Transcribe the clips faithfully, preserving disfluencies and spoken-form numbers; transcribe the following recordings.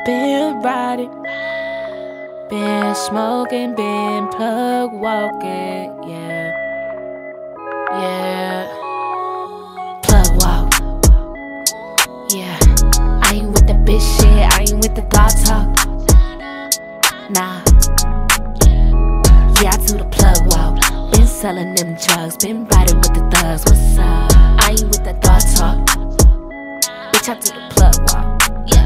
Been riding, been smoking, been plug walking, yeah, yeah. Plug walk, yeah. I ain't with the bitch shit, I ain't with the thought talk. Nah, yeah, I do the plug walk. Been selling them drugs, been riding with the thugs. What's up? I ain't with the thought talk. Bitch, I do the plug walk.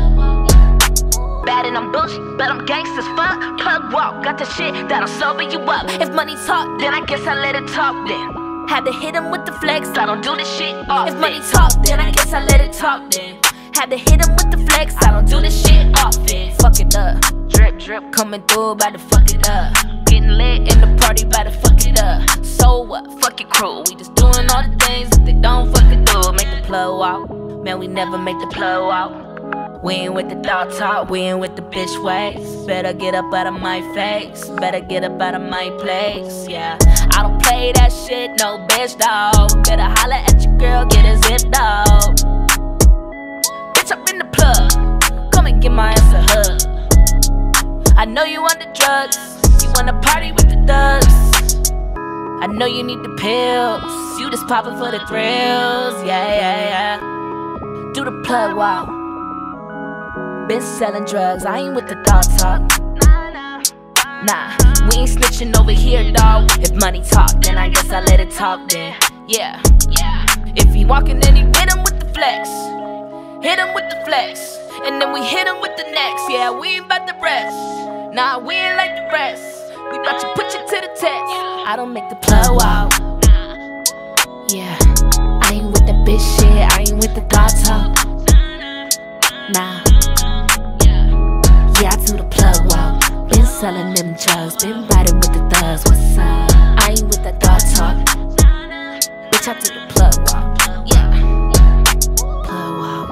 Bad and I'm bullshit, but I'm gangsters fuck. Plug walk, got the shit that'll sober you up. If money talk, then I guess I let it talk then. Had to hit him with the flex, I don't do this shit often. If money talk, then I guess I let it talk then. Had to hit him with the flex, I don't do this shit often. Fuck it up, drip drip coming through, about to fuck it up. Getting lit in the party, about to fuck it up. So what, fuck your crew, we just doing all the things that they don't fucking do. Make the plug walk, man we never make the plug walk. We ain't with the thought talk, we ain't with the bitch ways. Better get up out of my face, better get up out of my place, yeah. I don't play that shit, no bitch dog. Better holler at your girl, get a zip dog. Bitch, I'm in the plug, come and give my ass a hug. I know you on the drugs, you wanna party with the thugs. I know you need the pills, you just poppin' for the thrills, yeah, yeah, yeah. Do the plug walk. Been selling drugs, I ain't with the thought talk. Nah, we ain't snitching over here, dawg. If money talk, then I guess I let it talk then. Yeah, if he walking, then he hit him with the flex. Hit him with the flex. And then we hit him with the next. Yeah, we ain't about the rest. Nah, we ain't like the rest. We about to put you to the test. I don't make the plug walk. Yeah, I ain't with the bitch shit, I ain't with the thought talk. Nah, yeah, I do the plug walk. Been selling them drugs, been riding with the thugs. What's up? I ain't with that thought talk. Bitch, I do the plug walk. Yeah, plug walk.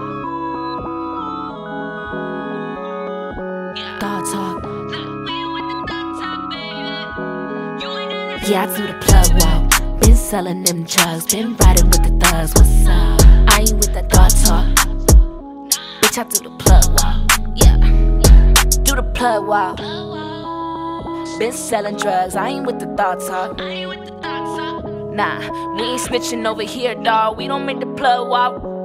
Thought talk. Yeah, I do the plug walk. Been selling them drugs, been riding with the thugs. What's up? I ain't with that thought talk. Bitch, I do the plug walk. Yeah, do the plug walk. Been selling drugs, I ain't with the thought talk. Nah, we ain't snitching over here, dawg. We don't make the plug walk.